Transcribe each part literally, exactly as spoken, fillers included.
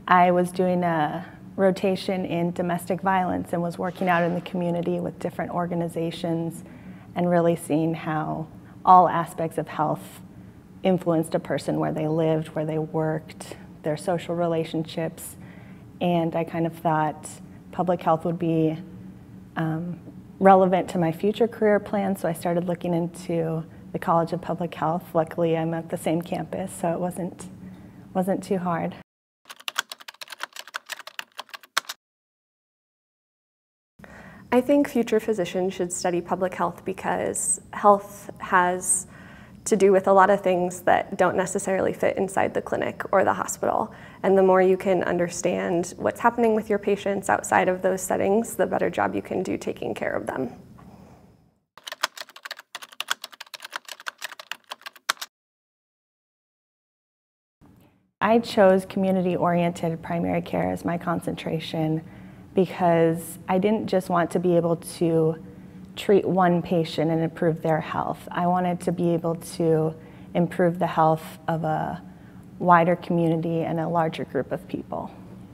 I was doing a rotation in domestic violence and was working out in the community with different organizations and really seeing how all aspects of health influenced a person, where they lived, where they worked, their social relationships. And I kind of thought public health would be um, relevant to my future career plans, so I started looking into the College of Public Health. Luckily, I'm at the same campus, so it wasn't, wasn't too hard. I think future physicians should study public health because health has to do with a lot of things that don't necessarily fit inside the clinic or the hospital. And the more you can understand what's happening with your patients outside of those settings, the better job you can do taking care of them. I chose community-oriented primary care as my concentration because I didn't just want to be able to treat one patient and improve their health. I wanted to be able to improve the health of a wider community and a larger group of people.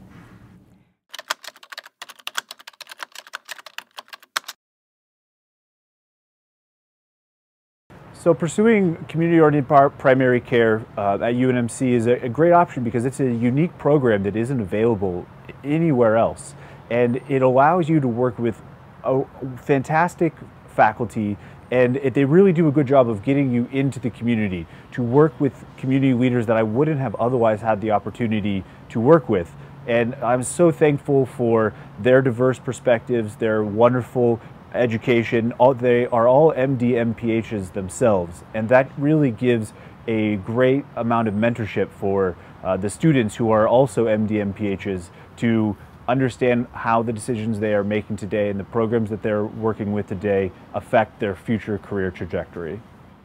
So pursuing community-oriented primary care uh, at U N M C is a, a great option because it's a unique program that isn't available anywhere else. And it allows you to work with a fantastic faculty, and it, they really do a good job of getting you into the community, to work with community leaders that I wouldn't have otherwise had the opportunity to work with. And I'm so thankful for their diverse perspectives, their wonderful education. All, they are all M D M P Hs themselves, and that really gives a great amount of mentorship for uh, the students who are also M D M P Hs to understand how the decisions they are making today and the programs that they're working with today affect their future career trajectory.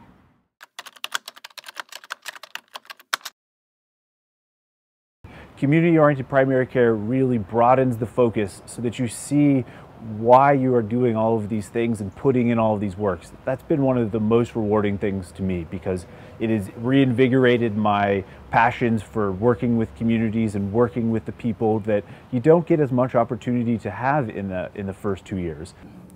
Community-oriented primary care really broadens the focus so that you see why you are doing all of these things and putting in all of these works. That's been one of the most rewarding things to me because it has reinvigorated my passions for working with communities and working with the people that you don't get as much opportunity to have in the, in the first two years.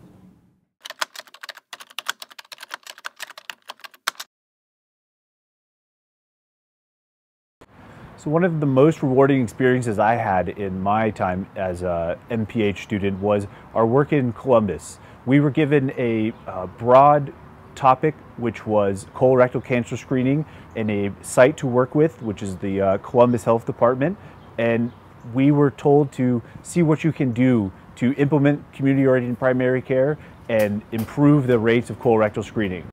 So one of the most rewarding experiences I had in my time as a M P H student was our work in Columbus. We were given a uh, broad topic, which was colorectal cancer screening, and a site to work with, which is the uh, Columbus Health Department. And we were told to see what you can do to implement community-oriented primary care and improve the rates of colorectal screening.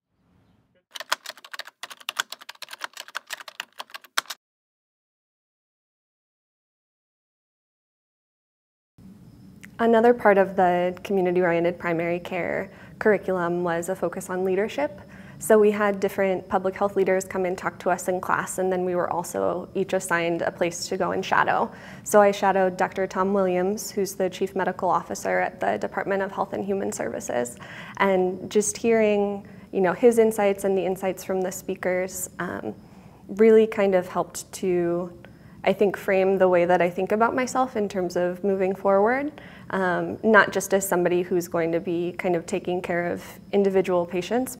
Another part of the community-oriented primary care curriculum was a focus on leadership. So we had different public health leaders come and talk to us in class, and then we were also each assigned a place to go and shadow. So I shadowed Doctor Tom Williams, who's the Chief Medical Officer at the Department of Health and Human Services. And just hearing, you know, his insights and the insights from the speakers um, really kind of helped to, I think, frame the way that I think about myself in terms of moving forward, um, not just as somebody who's going to be kind of taking care of individual patients.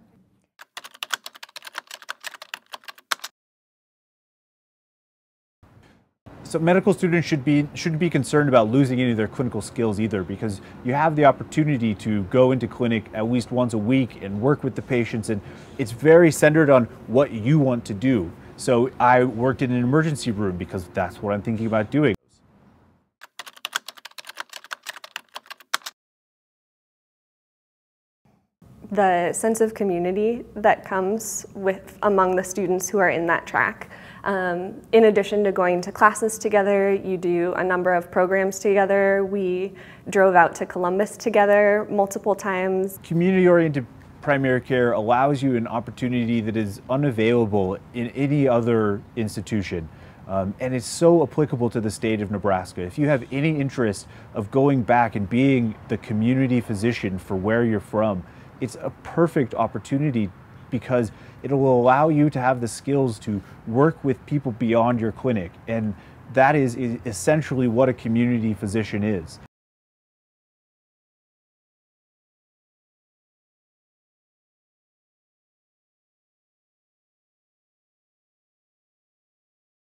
So medical students should be, shouldn't be concerned about losing any of their clinical skills either, because you have the opportunity to go into clinic at least once a week and work with the patients, and it's very centered on what you want to do. So I worked in an emergency room because that's what I'm thinking about doing. The sense of community that comes with among the students who are in that track. Um, in addition to going to classes together, you do a number of programs together. We drove out to Columbus together multiple times. Community-oriented primary care allows you an opportunity that is unavailable in any other institution. Um, and it's so applicable to the state of Nebraska. If you have any interest of going back and being the community physician for where you're from, it's a perfect opportunity because it will allow you to have the skills to work with people beyond your clinic. And that is essentially what a community physician is.